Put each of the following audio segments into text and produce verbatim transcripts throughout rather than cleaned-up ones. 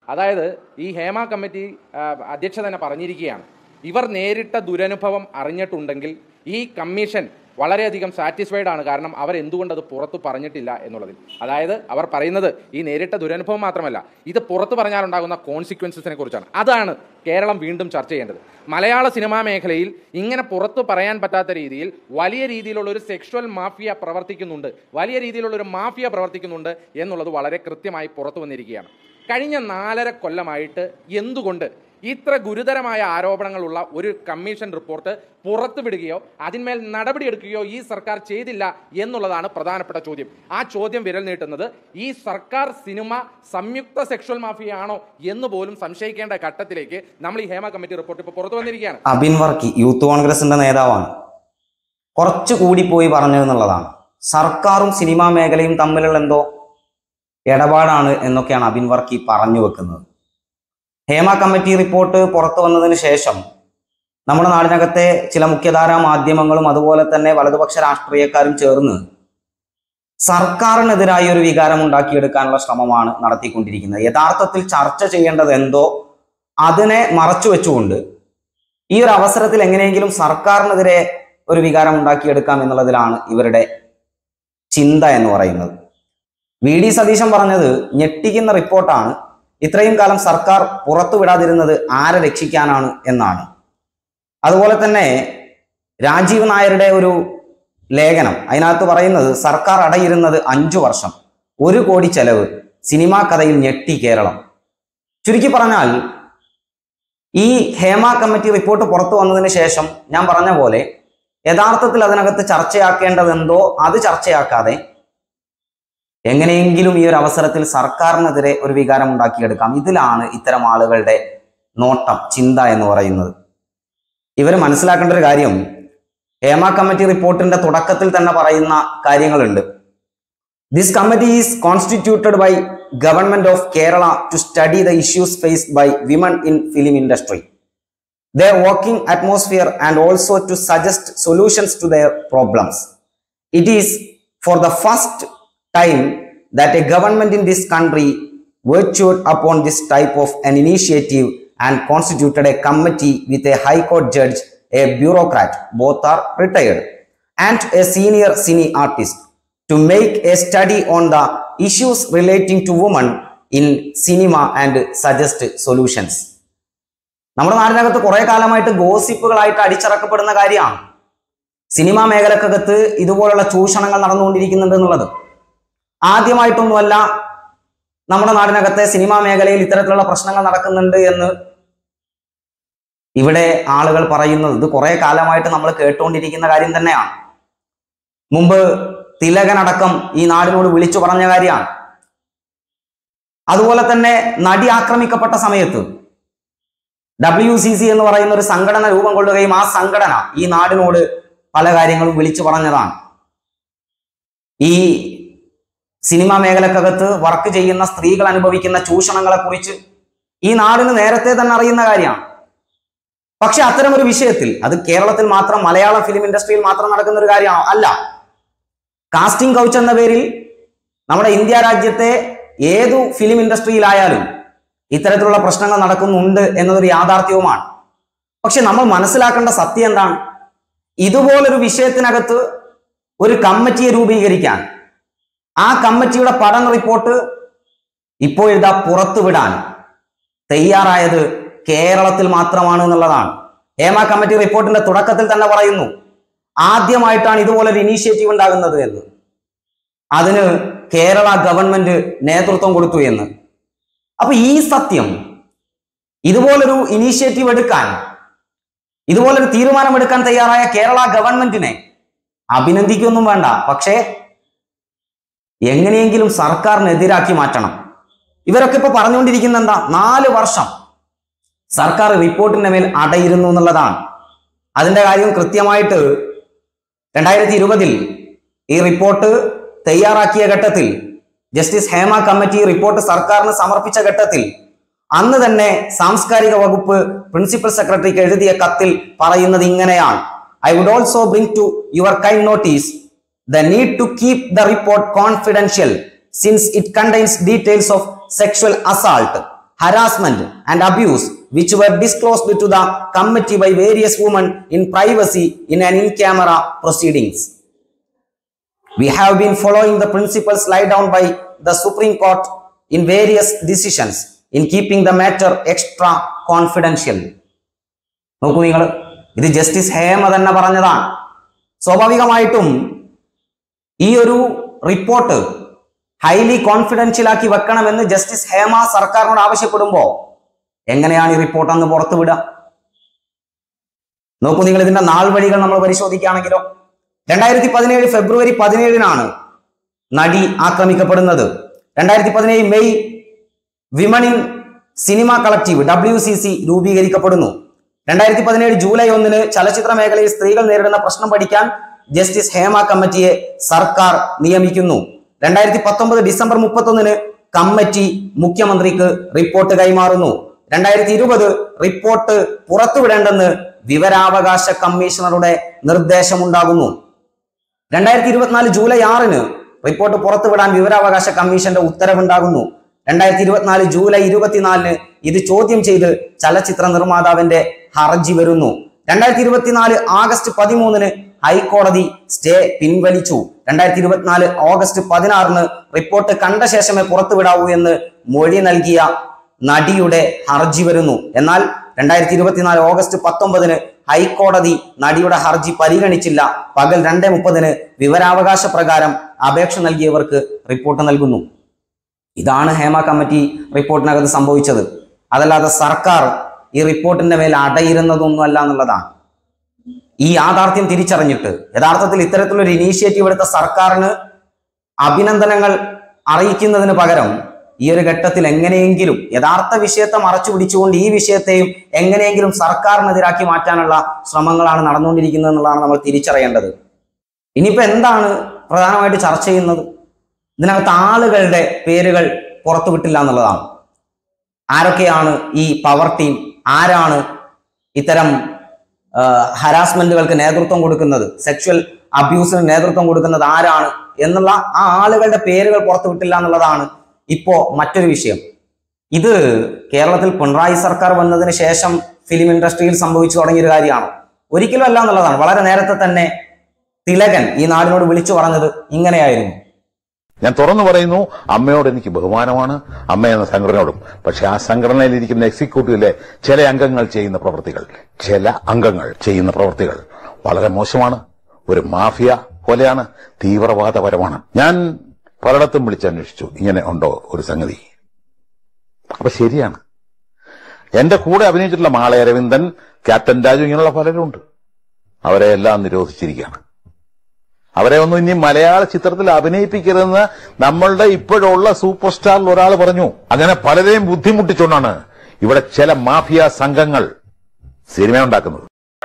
അതായത് ഈ ഹേമ കമ്മിറ്റി അധ്യക്ഷ തന്നെ പറഞ്ഞിരിക്കുകയാണ്, ഇവർ നേരിട്ട ദുരനുഭവം അറിഞ്ഞിട്ടുണ്ടെങ്കിൽ ഈ കമ്മീഷൻ വളരെയധികം സാറ്റിസ്ഫൈഡ് ആണ്. കാരണം അവർ എന്തുകൊണ്ട് അത് പുറത്തു പറഞ്ഞിട്ടില്ല എന്നുള്ളതിൽ. അതായത് അവർ പറയുന്നത് ഈ നേരിട്ട ദുരനുഭവം മാത്രമല്ല, ഇത് പുറത്തു പറഞ്ഞാലുണ്ടാകുന്ന കോൺസിക്വൻസസിനെ കുറിച്ചാണ്. അതാണ് കേരളം വീണ്ടും ചർച്ച ചെയ്യേണ്ടത്. മലയാള സിനിമാ മേഖലയിൽ ഇങ്ങനെ പുറത്തു പറയാൻ പറ്റാത്ത രീതിയിൽ വലിയ രീതിയിലുള്ള ഒരു സെക്ഷുവൽ മാഫിയ പ്രവർത്തിക്കുന്നുണ്ട്, വലിയ രീതിയിലുള്ള ഒരു മാഫിയ പ്രവർത്തിക്കുന്നുണ്ട് എന്നുള്ളത് വളരെ കൃത്യമായി പുറത്തു വന്നിരിക്കുകയാണ്. കഴിഞ്ഞ നാലര കൊല്ലമായിട്ട് എന്തുകൊണ്ട് ഇത്ര ഗുരുതരമായ ആരോപണങ്ങളുള്ള ഒരു കമ്മീഷൻ റിപ്പോർട്ട് പുറത്തുവിടുകയോ അതിന്മേൽ നടപടിയെടുക്കുകയോ ഈ സർക്കാർ ചെയ്തില്ല എന്നുള്ളതാണ് പ്രധാനപ്പെട്ട ചോദ്യം. ആ ചോദ്യം വിരൽ നീട്ടുന്നത് ഈ സർക്കാർ സിനിമ സംയുക്ത സെക്ഷൽ മാഫിയാണോ എന്ന് പോലും സംശയിക്കേണ്ട ഘട്ടത്തിലേക്ക് നമ്മൾ ഈ ഹേമ കമ്മിറ്റി റിപ്പോർട്ട് ഇപ്പോൾ പുറത്തു വന്നിരിക്കുകയാണ്. അബിൻ വർക്കി യൂത്ത് കോൺഗ്രസിന്റെ നേതാവാണ്. കുറച്ചു കൂടി പോയി പറഞ്ഞു എന്നുള്ളതാണ്. സർക്കാരും സിനിമാ മേഖലയും തമ്മിലുള്ള എന്തോ ഇടപാടാണ് എന്നൊക്കെയാണ് അബിൻ വർക്കി പറഞ്ഞു വെക്കുന്നത്. ഹേമ കമ്മിറ്റി റിപ്പോർട്ട് പുറത്തു വന്നതിന് ശേഷം നമ്മുടെ നാടിനകത്തെ ചില മുഖ്യധാരാ മാധ്യമങ്ങളും അതുപോലെ തന്നെ വലതുപക്ഷ രാഷ്ട്രീയക്കാരും ചേർന്ന് സർക്കാരിനെതിരായി ഒരു വികാരം ഉണ്ടാക്കിയെടുക്കാനുള്ള ശ്രമമാണ് നടത്തിക്കൊണ്ടിരിക്കുന്നത്. യഥാർത്ഥത്തിൽ ചർച്ച ചെയ്യേണ്ടത് എന്തോ അതിനെ മറച്ചു വെച്ചുകൊണ്ട് ഈ ഒരു അവസരത്തിൽ എങ്ങനെയെങ്കിലും സർക്കാരിനെതിരെ ഒരു വികാരം ഉണ്ടാക്കിയെടുക്കാം എന്നുള്ളതിലാണ് ഇവരുടെ ചിന്ത എന്ന് പറയുന്നത്. വി ഡി സതീശൻ പറഞ്ഞത് ഞെട്ടിക്കുന്ന റിപ്പോർട്ടാണ്. ഇത്രയും കാലം സർക്കാർ പുറത്തുവിടാതിരുന്നത് ആരെ രക്ഷിക്കാനാണ് എന്നാണ്. അതുപോലെ തന്നെ രാജീവ് നായരുടെ ഒരു ലേഖനം, അതിനകത്ത് പറയുന്നത് സർക്കാർ അടയിരുന്നത് അഞ്ചു വർഷം, ഒരു കോടി ചെലവ്, സിനിമാ കഥയിൽ ഞെട്ടി കേരളം. ചുരുക്കി പറഞ്ഞാൽ ഈ ഹേമ കമ്മിറ്റി റിപ്പോർട്ട് പുറത്തു വന്നതിന് ശേഷം ഞാൻ പറഞ്ഞ പോലെ യഥാർത്ഥത്തിൽ അതിനകത്ത് ചർച്ചയാക്കേണ്ടതെന്തോ അത് ചർച്ചയാക്കാതെ എങ്ങനെയെങ്കിലും ഈ ഒരു അവസരത്തിൽ സർക്കാരിനെതിരെ ഒരു വികാരം ഉണ്ടാക്കിയെടുക്കാം. ഇതിലാണ് ഇത്തരം ആളുകളുടെ നോട്ടം, ചിന്ത എന്ന് പറയുന്നത്. ഇവർ മനസ്സിലാക്കേണ്ട ഒരു കാര്യം, ഹേമ കമ്മിറ്റി റിപ്പോർട്ടിന്റെ തുടക്കത്തിൽ തന്നെ പറയുന്ന കാര്യങ്ങളുണ്ട്. This committee is constituted by government of Kerala to study the issues faced by women in film industry, their working atmosphere and also to suggest solutions to their problems. It is for the first time that a government in this country ventured upon this type of an initiative and constituted a committee with a high court judge, a bureaucrat, both are retired, and a senior cine artist to make a study on the issues relating to women in cinema and suggest solutions. നമ്മുടെ നാടിനകത്ത് കുറെ കാലമായിട്ട് ഗോസിപ്പുകളായിട്ട് അടിച്ചിറക്കപ്പെടുന്ന കാര്യമാണ് cinema മേഖലക്കകത്ത് ഇതുപോലുള്ള ചൂഷണങ്ങൾ നടന്നുകൊണ്ടിരിക്കുന്നുണ്ട് എന്നുള്ളത്. ആദ്യമായിട്ടൊന്നുമല്ല നമ്മുടെ നാടിനകത്തെ cinema മേഖലയിൽ ഇത്തരത്തിലുള്ള പ്രശ്നങ്ങൾ നടക്കുന്നുണ്ട് എന്ന് ഇവിടെ ആളുകൾ പറയുന്നത്. ഇത് കുറെ കാലമായിട്ട് നമ്മൾ കേട്ടുകൊണ്ടിരിക്കുന്ന കാര്യം തന്നെയാണ്. മുമ്പ് തിലകനടക്കം ഈ നാടിനോട് വിളിച്ചു പറഞ്ഞ കാര്യമാണ്. അതുപോലെ തന്നെ നടി ആക്രമിക്കപ്പെട്ട സമയത്ത് ഡബ്ല്യു സി സി എന്ന് പറയുന്ന ഒരു സംഘടന രൂപം കൊള്ളുകയും ആ സംഘടന ഈ നാടിനോട് പല കാര്യങ്ങളും വിളിച്ചു പറഞ്ഞതാണ്. ഈ സിനിമാ മേഖലക്കകത്ത് വർക്ക് ചെയ്യുന്ന സ്ത്രീകൾ അനുഭവിക്കുന്ന ചൂഷണങ്ങളെ കുറിച്ച് ഈ നാടിന് നേരത്തെ തന്നെ അറിയുന്ന കാര്യമാണ്. പക്ഷെ അത്തരം ഒരു വിഷയത്തിൽ, അത് കേരളത്തിൽ മാത്രം, മലയാളം ഫിലിം ഇൻഡസ്ട്രിയിൽ മാത്രം നടക്കുന്ന ഒരു കാര്യമാണോ? അല്ല. കാസ്റ്റിംഗ് കൗച്ച് എന്ന പേരിൽ നമ്മുടെ ഇന്ത്യ രാജ്യത്തെ ഏതു ഫിലിം ഇൻഡസ്ട്രിയിലായാലും ഇത്തരത്തിലുള്ള പ്രശ്നങ്ങൾ നടക്കുന്നുണ്ട് എന്നതൊരു യാഥാർത്ഥ്യവുമാണ്. പക്ഷെ നമ്മൾ മനസ്സിലാക്കേണ്ട സത്യം എന്താണ്? ഇതുപോലൊരു വിഷയത്തിനകത്ത് ഒരു കമ്മിറ്റിയെ രൂപീകരിക്കാൻ, ആ കമ്മിറ്റിയുടെ പഠന റിപ്പോർട്ട് ഇപ്പോൾ ഇതാ പുറത്തുവിടാൻ തയ്യാറായത് കേരളത്തിൽ മാത്രമാണ് എന്നുള്ളതാണ്. ഹേമ കമ്മിറ്റി റിപ്പോർട്ടിന്റെ തുടക്കത്തിൽ തന്നെ പറയുന്നു, ആദ്യമായിട്ടാണ് ഇതുപോലൊരു ഇനീഷ്യേറ്റീവ് ഉണ്ടാകുന്നത് എന്ന്. അതിന് കേരള ഗവൺമെന്റ് നേതൃത്വം കൊടുത്തു എന്ന്. അപ്പൊ ഈ സത്യം, ഇതുപോലൊരു ഇനീഷ്യേറ്റീവ് എടുക്കാൻ, ഇതുപോലൊരു തീരുമാനമെടുക്കാൻ തയ്യാറായ കേരള ഗവൺമെന്റിനെ അഭിനന്ദിക്കൊന്നും വേണ്ട. പക്ഷേ എങ്ങനെയെങ്കിലും സർക്കാരിനെതിരാക്കി മാറ്റണം. ഇവരൊക്കെ ഇപ്പൊ പറഞ്ഞുകൊണ്ടിരിക്കുന്ന എന്താ? നാല് വർഷം സർക്കാർ റിപ്പോർട്ടിന്റെ മേൽ അടയിരുന്നു എന്നുള്ളതാണ്. അതിന്റെ കാര്യം കൃത്യമായിട്ട് രണ്ടായിരത്തി ഇരുപതിൽ ഈ റിപ്പോർട്ട് തയ്യാറാക്കിയ ഘട്ടത്തിൽ, ജസ്റ്റിസ് ഹേമ കമ്മിറ്റി റിപ്പോർട്ട് സർക്കാരിന് സമർപ്പിച്ച ഘട്ടത്തിൽ അന്ന് തന്നെ സാംസ്കാരിക വകുപ്പ് പ്രിൻസിപ്പൽ സെക്രട്ടറിക്ക് എഴുതിയ കത്തിൽ പറയുന്നത് ഇങ്ങനെയാണ്: I would also bring to your kind notice the need to keep the report confidential since it contains details of sexual assault, harassment and abuse which were disclosed to the committee by various women in privacy in an in-camera proceedings. We have been following the principles laid down by the Supreme Court in various decisions in keeping the matter extra confidential. നോക്കൂ നിങ്ങൾ, ഇത് justice Hema തന്നെ പറഞ്ഞതാണ്. സ്വാഭാവികമായിട്ടും ഈ ഒരു report highly confidential ആക്കി വെക്കണമെന്ന് ജസ്റ്റിസ് ഹേമ സർക്കാരിനോട് ആവശ്യപ്പെടുമ്പോൾ എങ്ങനെയാണ് ഈ റിപ്പോർട്ട് അന്ന് പുറത്തുവിടുക? നോക്കൂ നിങ്ങൾ, ഇതിന്റെ നാൾ വഴികൾ നമ്മൾ പരിശോധിക്കുകയാണെങ്കിലോ, രണ്ടായിരത്തി പതിനേഴ് ഫെബ്രുവരി പതിനേഴിനാണ് നടി ആക്രമിക്കപ്പെടുന്നത്. രണ്ടായിരത്തി പതിനേഴ് May women in cinema collective W C C രൂപീകരിക്കപ്പെടുന്നു. രണ്ടായിരത്തി പതിനേഴ് ജൂലൈ ഒന്നിന് ചലച്ചിത്ര മേഖലയിൽ സ്ത്രീകൾ നേരിടുന്ന പ്രശ്നം പഠിക്കാൻ ജസ്റ്റിസ് ഹേമ കമ്മിറ്റിയെ സർക്കാർ നിയമിക്കുന്നു. രണ്ടായിരത്തി പത്തൊമ്പത് ഡിസംബർ മുപ്പത്തി ഒന്നിന് കമ്മിറ്റി മുഖ്യമന്ത്രിക്ക് റിപ്പോർട്ട് കൈമാറുന്നു. രണ്ടായിരത്തി ഇരുപത് റിപ്പോർട്ട് പുറത്തുവിടേണ്ടെന്ന് വിവരാവകാശ കമ്മീഷണറുടെ നിർദ്ദേശമുണ്ടാകുന്നു. രണ്ടായിരത്തി ഇരുപത്തിനാല് ജൂലൈ ആറിന് റിപ്പോർട്ട് പുറത്തുവിടാൻ വിവരാവകാശ കമ്മീഷന്റെ ഉത്തരവുണ്ടാകുന്നു. രണ്ടായിരത്തി ഇരുപത്തിനാല് ജൂലൈ ഇരുപത്തിനാലിന് ഇത് ചോദ്യം ചെയ്ത് ചലച്ചിത്ര നിർമ്മാതാവിന്റെ ഹർജി വരുന്നു. രണ്ടായിരത്തി ഇരുപത്തിനാല് ആഗസ്റ്റ് പതിമൂന്നിന് ഹൈക്കോടതി സ്റ്റേ പിൻവലിച്ചു. രണ്ടായിരത്തി ഇരുപത്തിനാല് ഓഗസ്റ്റ് പതിനാറിന് റിപ്പോർട്ട് കണ്ട ശേഷമേ പുറത്തുവിടാവൂ എന്ന് മൊഴി നൽകിയ നടിയുടെ ഹർജി വരുന്നു. എന്നാൽ രണ്ടായിരത്തി ഇരുപത്തിനാല് ഓഗസ്റ്റ് പത്തൊമ്പതിന് ഹൈക്കോടതി നടിയുടെ ഹർജി പരിഗണിച്ചില്ല. പകൽ രണ്ടേ മുപ്പതിന് വിവരാവകാശ പ്രകാരം അപേക്ഷ നൽകിയവർക്ക് റിപ്പോർട്ട് നൽകുന്നു. ഇതാണ് ഹേമ കമ്മിറ്റി റിപ്പോർട്ടിനകത്ത് സംഭവിച്ചത്. അതല്ലാതെ സർക്കാർ ഈ റിപ്പോർട്ടിന്റെ മേൽ അടയിരുന്നതൊന്നുമല്ല എന്നുള്ളതാണ്. ഈ യാഥാർത്ഥ്യം തിരിച്ചറിഞ്ഞിട്ട് യഥാർത്ഥത്തിൽ ഇത്തരത്തിലൊരു ഇനീഷ്യേറ്റീവ് എടുത്ത സർക്കാരിന് അഭിനന്ദനങ്ങൾ അറിയിക്കുന്നതിന് പകരം ഈ ഒരു ഘട്ടത്തിൽ എങ്ങനെയെങ്കിലും യഥാർത്ഥ വിഷയത്തെ മറച്ചു പിടിച്ചുകൊണ്ട് ഈ വിഷയത്തെയും എങ്ങനെയെങ്കിലും സർക്കാരിനെതിരാക്കി മാറ്റാനുള്ള ശ്രമങ്ങളാണ് നടന്നുകൊണ്ടിരിക്കുന്നത് എന്നുള്ളതാണ് നമ്മൾ തിരിച്ചറിയേണ്ടത്. ഇനിയിപ്പോ എന്താണ് പ്രധാനമായിട്ട് ചർച്ച ചെയ്യുന്നത്? ഇതിനകത്ത് ആളുകളുടെ പേരുകൾ പുറത്തുവിട്ടില്ല എന്നുള്ളതാണ്. ആരൊക്കെയാണ് ഈ പവർ ടീം? ആരാണ് ഇത്തരം ഹരാസ്മെന്റുകൾക്ക് നേതൃത്വം കൊടുക്കുന്നത്? സെക്ഷൽ അബ്യൂസിന് നേതൃത്വം കൊടുക്കുന്നത് ആരാണ് എന്നുള്ള ആ ആളുകളുടെ പേരുകൾ പുറത്തുവിട്ടില്ല എന്നുള്ളതാണ് ഇപ്പോ മറ്റൊരു വിഷയം. ഇത് കേരളത്തിൽ പിണറായി സർക്കാർ വന്നതിന് ശേഷം ഫിലിം ഇൻഡസ്ട്രിയിൽ സംഭവിച്ചു തുടങ്ങിയൊരു കാര്യമാണ്. ഒരിക്കലും അല്ല എന്നുള്ളതാണ്. വളരെ നേരത്തെ തന്നെ തിലകൻ ഈ നാടിനോട് വിളിച്ചു പറഞ്ഞത് ഇങ്ങനെയായിരുന്നു. ഞാൻ തുറന്നു പറയുന്നു, അമ്മയോട് എനിക്ക് ബഹുമാനമാണ്, അമ്മ എന്ന സംഘടനയോടും. പക്ഷെ ആ സംഘടനയിൽ ഇരിക്കുന്ന എക്സിക്യൂട്ടീവിലെ ചില അംഗങ്ങൾ ചെയ്യുന്ന പ്രവൃത്തികൾ ചില അംഗങ്ങൾ ചെയ്യുന്ന പ്രവൃത്തികൾ വളരെ മോശമാണ്. ഒരു മാഫിയ പോലെയാണ്, തീവ്രവാദപരമാണ്. ഞാൻ പലയിടത്തും വിളിച്ചന്വേഷിച്ചു, ഇങ്ങനെ ഉണ്ടോ ഒരു സംഗതി. അപ്പൊ ശരിയാണ്. എന്റെ കൂടെ അഭിനയിച്ചിട്ടുള്ള മാള അരവിന്ദൻ, ക്യാപ്റ്റൻ രാജു, ഇങ്ങനെയുള്ള പലരും ഉണ്ട്. അവരെ എല്ലാം നിരോധിച്ചിരിക്കുകയാണ്. അവരെ ഒന്നും ഇനി മലയാള ചിത്രത്തിൽ അഭിനയിപ്പിക്കരുതെന്ന് നമ്മളുടെ ഇപ്പോഴുള്ള സൂപ്പർ സ്റ്റാറിൽ ഒരാൾ പറഞ്ഞു. അങ്ങനെ പലരെയും ബുദ്ധിമുട്ടിച്ചുകൊണ്ടാണ് ഇവിടെ ചില മാഫിയ സംഘങ്ങൾ സിനിമ ഉണ്ടാക്കുന്നത്.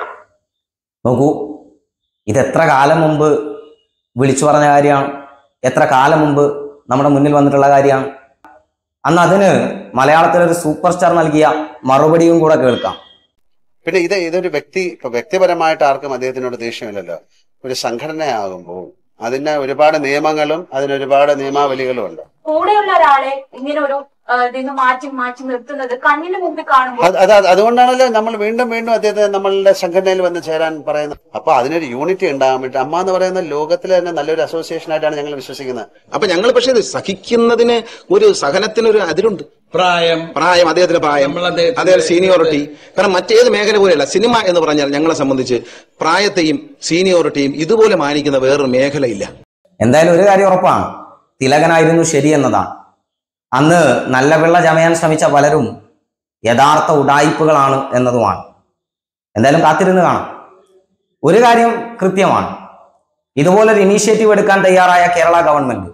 നോക്കൂ, ഇത് എത്ര കാലം മുമ്പ് വിളിച്ചു പറഞ്ഞ കാര്യമാണ്, എത്ര കാലം മുമ്പ് നമ്മുടെ മുന്നിൽ വന്നിട്ടുള്ള കാര്യമാണ്. അന്ന് അതിന് മലയാളത്തിലൊരു സൂപ്പർ സ്റ്റാർ നൽകിയ മറുപടിയും കൂടെ കേൾക്കാം. പിന്നെ ഇത് ഇതൊരു വ്യക്തി ഇപ്പൊ വ്യക്തിപരമായിട്ട് ആർക്കും അദ്ദേഹത്തിനോട് ദേഷ്യമില്ലല്ലോ. ഒരു സംഘടനയാകുമ്പോൾ അതിന് ഒരുപാട് നിയമങ്ങളും അതിനൊരുപാട് നിയമാവലികളും ഉണ്ട്. കൂടെയുള്ള ഒരാളെ ഇങ്ങനെ ഒരു ഇതിന് മാറ്റി മാറ്റി നിർത്തുന്നത് കണ്ണിന് മുമ്പിൽ കാണുമ്പോൾ അത് അതുകൊണ്ടാണല്ലോ നമ്മൾ വീണ്ടും വീണ്ടും അദ്ദേഹത്തെ നമ്മളുടെ സംഘടനയിൽ വന്ന് ചേരാൻ പറയുന്നത്. അപ്പൊ അതിനൊരു യൂണിറ്റി ഉണ്ടാകാൻ വേണ്ടി അമ്മ എന്ന് പറയുന്ന ലോകത്തിലെ തന്നെ നല്ലൊരു അസോസിയേഷൻ ആയിട്ടാണ് ഞങ്ങൾ വിശ്വസിക്കുന്നത്. അപ്പൊ ഞങ്ങൾ പക്ഷേ സഹിക്കുന്നതിന് ഒരു സഹനത്തിനൊരു അതിരുണ്ട്. പ്രായം പ്രായം അദ്ദേഹത്തിന്റെ പ്രായം, അദ്ദേഹം സീനിയോറിറ്റി. കാരണം മറ്റേത് മേഖല പോലെയല്ല. സിനിമ എന്ന് പറഞ്ഞാൽ ഞങ്ങളെ സംബന്ധിച്ച് പ്രായത്തെയും സീനിയോറിറ്റിയും ഇതുപോലെ മാനിക്കുന്ന വേറൊരു മേഖലയില്ല. എന്തായാലും ഒരു കാര്യം ഉറപ്പാണ്, തിലകനായിരുന്നു ശരി എന്നതാണ്. അന്ന് നല്ല വെള്ള ചമയാൻ ശ്രമിച്ച പലരും യഥാർത്ഥ ഉഡായിപ്പുകളാണ് എന്നതുമാണ്. എന്തായാലും കാത്തിരുന്ന് കാണാം. ഒരു കാര്യം കൃത്യമാണ്, ഇതുപോലൊരു ഇനീഷ്യേറ്റീവ് എടുക്കാൻ തയ്യാറായ കേരള ഗവൺമെന്റ്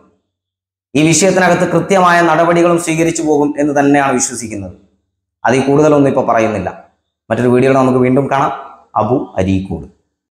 ഈ വിഷയത്തിനകത്ത് കൃത്യമായ നടപടികളും സ്വീകരിച്ചു പോകും എന്ന് തന്നെയാണ് വിശ്വസിക്കുന്നത്. അതിൽ കൂടുതലൊന്നും ഇപ്പൊ പറയുന്നില്ല. മറ്റൊരു വീഡിയോയിൽ നമുക്ക് വീണ്ടും കാണാം. അബു അരീക്കോട്.